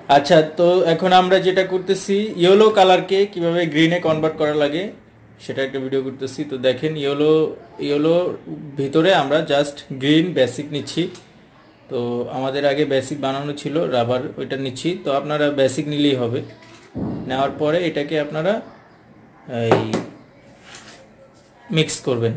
আচ্ছা, তো এখন আমরা যেটা করতেছি ইয়েলো কালারকে কিভাবে গ্রিনে কনভার্ট করা লাগে সেটা একটা ভিডিও করতেছি। তো দেখেন, ইয়েলো ভিতরে আমরা জাস্ট গ্রিন বেসিক নিচ্ছি। তো আমাদের আগে বেসিক বানানো ছিল রাবার, ওইটা নিচ্ছি। তো আপনারা বেসিক নিলেই হবে। নেওয়ার পরে এটাকে আপনারা এই মিক্স করবেন,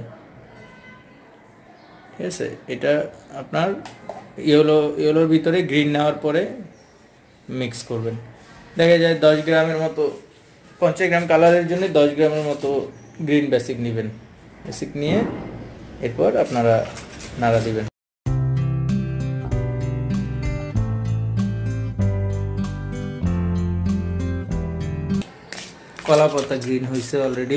ঠিক আছে। এটা আপনার ইয়েলোর ভিতরে গ্রিন নেওয়ার পরে মিক্স করবেন। দেখা যায় 10 গ্রামের মতো, 50 গ্রাম কালারের জন্য 10 গ্রামের মতো গ্রিন বেসিক নেবেন। বেসিক নিয়ে এরপর আপনারা নাড়া দিবেন। কলা পাতা গ্রিন হয়েছে অলরেডি।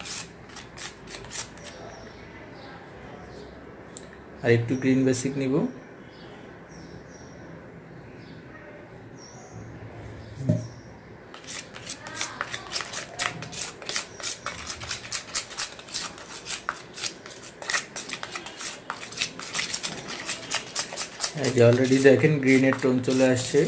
আর একটু গ্রিন বেসিক নিব। এই যে অলরেডি দেখেন গ্রিনের টোন চলে আসছে।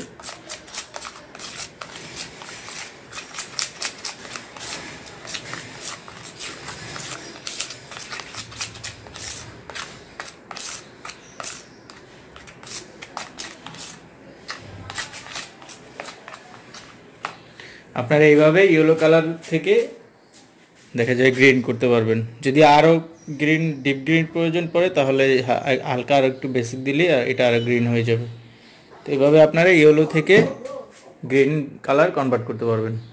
আপনারা এইভাবে ইয়েলো কালার থেকে দেখা যায় গ্রিন করতে পারবেন। যদি আরও গ্রিন, ডিপ গ্রিন প্রয়োজন পড়ে তাহলে হালকা আর একটু বেসিক দিলে এটা আরও গ্রিন হয়ে যাবে। তো এইভাবে আপনারা ইয়েলো থেকে গ্রিন কালার কনভার্ট করতে পারবেন।